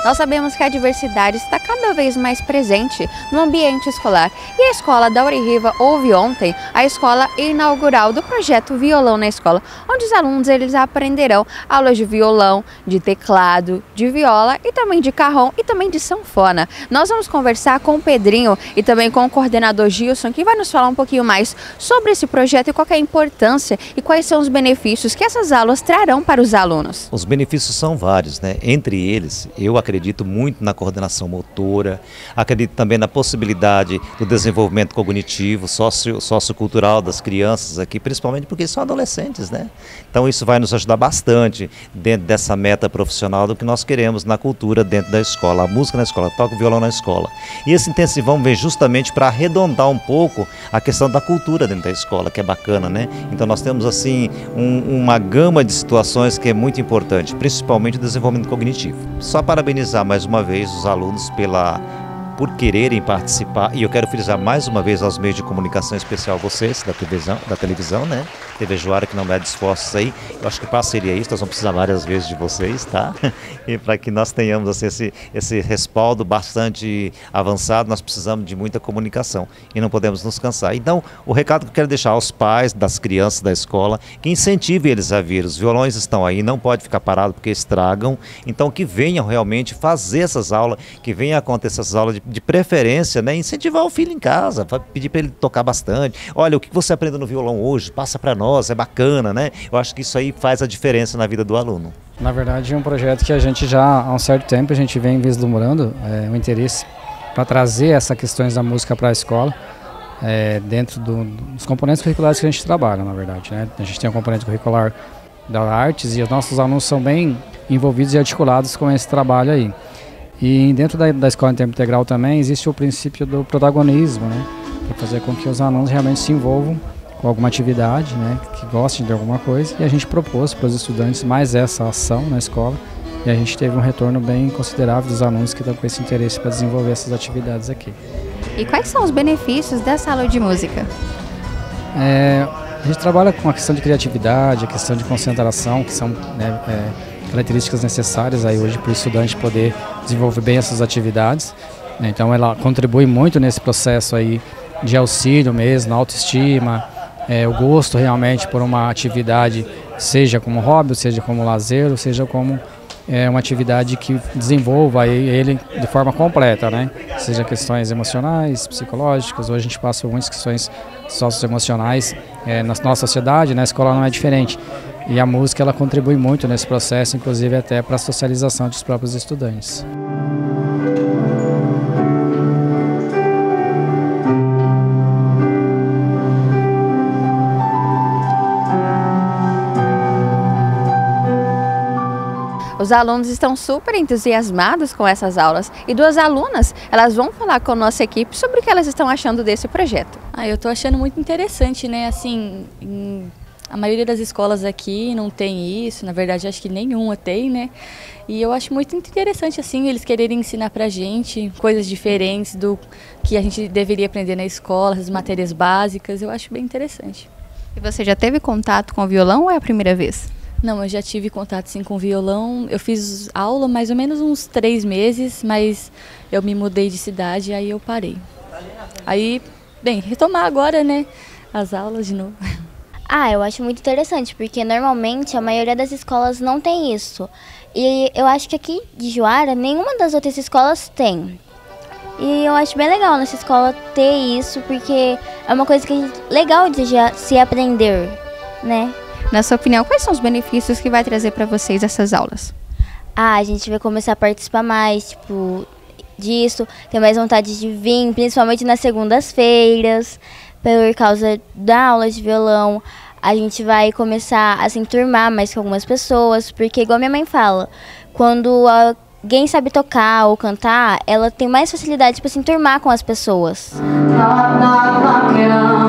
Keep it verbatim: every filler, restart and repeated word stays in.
Nós sabemos que a diversidade está cada vez mais presente no ambiente escolar e a escola da Auririva houve ontem a escola inaugural do projeto Violão na Escola, onde os alunos eles aprenderão aulas de violão, de teclado, de viola e também de carrom e também de sanfona. Nós vamos conversar com o Pedrinho e também com o coordenador Gilson, que vai nos falar um pouquinho mais sobre esse projeto e qual é a importância e quais são os benefícios que essas aulas trarão para os alunos. Os benefícios são vários, né? Entre eles, eu acredito muito na coordenação motora, acredito também na possibilidade do desenvolvimento cognitivo, socio, sociocultural das crianças aqui, principalmente porque são adolescentes, né? Então isso vai nos ajudar bastante dentro dessa meta profissional do que nós queremos na cultura dentro da escola, a música na escola, toca o violão na escola. E esse intensivão vem justamente para arredondar um pouco a questão da cultura dentro da escola, que é bacana, né? Então nós temos assim um, uma gama de situações que é muito importante, principalmente o desenvolvimento cognitivo. Só parabenizar mais uma vez os alunos pela por quererem participar, e eu quero frisar mais uma vez aos meios de comunicação, em especial vocês da televisão, da televisão, né? T V Juara, que não mede esforços aí, eu acho que parceria isso, nós vamos precisar várias vezes de vocês, tá? E para que nós tenhamos assim, esse, esse respaldo bastante avançado, nós precisamos de muita comunicação e não podemos nos cansar. Então, o recado que eu quero deixar aos pais das crianças da escola, que incentive eles a vir, os violões estão aí, não pode ficar parado porque estragam, então que venham realmente fazer essas aulas, que venham acontecer essas aulas de de preferência, né, incentivar o filho em casa, pedir para ele tocar bastante. Olha, o que você aprendeu no violão hoje, passa para nós, é bacana, né? Eu acho que isso aí faz a diferença na vida do aluno. Na verdade, é um projeto que a gente já há um certo tempo a gente vem vislumbrando é, um interesse para trazer essas questões da música para a escola, é, dentro do, dos componentes curriculares que a gente trabalha, na verdade, né? A gente tem um componente curricular da artes e os nossos alunos são bem envolvidos e articulados com esse trabalho aí. E dentro da, da escola em tempo integral também existe o princípio do protagonismo, né? Para fazer com que os alunos realmente se envolvam com alguma atividade, né? Que gostem de alguma coisa. E a gente propôs para os estudantes mais essa ação na escola. E a gente teve um retorno bem considerável dos alunos que estão com esse interesse para desenvolver essas atividades aqui. E quais são os benefícios dessa aula de música? É, a gente trabalha com a questão de criatividade, a questão de concentração, que são, né, é, características necessárias aí hoje para o estudante poder desenvolver bem essas atividades. Então ela contribui muito nesse processo aí de auxílio mesmo, na autoestima, é, o gosto realmente por uma atividade, seja como hobby, seja como lazer, ou seja como é, uma atividade que desenvolva aí ele de forma completa, né? Seja questões emocionais, psicológicas, hoje a gente passa por muitas questões socioemocionais é, na nossa sociedade, na escola não é diferente. E a música ela contribui muito nesse processo, inclusive até para a socialização dos próprios estudantes. Os alunos estão super entusiasmados com essas aulas e duas alunas, elas vão falar com a nossa equipe sobre o que elas estão achando desse projeto. Ah, eu estou achando muito interessante, né? Assim, em... a maioria das escolas aqui não tem isso, na verdade acho que nenhuma tem, né? E eu acho muito interessante assim eles quererem ensinar pra gente coisas diferentes do que a gente deveria aprender na escola, as matérias básicas, eu acho bem interessante. E você já teve contato com o violão ou é a primeira vez? Não, eu já tive contato sim com o violão, eu fiz aula mais ou menos uns três meses, mas eu me mudei de cidade e aí eu parei. Aí, bem, retomar agora, né, as aulas de novo. Ah, eu acho muito interessante, porque normalmente a maioria das escolas não tem isso. E eu acho que aqui de Juara, nenhuma das outras escolas tem. E eu acho bem legal nessa escola ter isso, porque é uma coisa que é legal de já se aprender, né? Na sua opinião, quais são os benefícios que vai trazer para vocês essas aulas? Ah, a gente vai começar a participar mais, tipo, disso, ter mais vontade de vir, principalmente nas segundas-feiras. Por causa da aula de violão, a gente vai começar a se enturmar mais com algumas pessoas, porque igual minha mãe fala, quando alguém sabe tocar ou cantar, ela tem mais facilidade para se enturmar com as pessoas.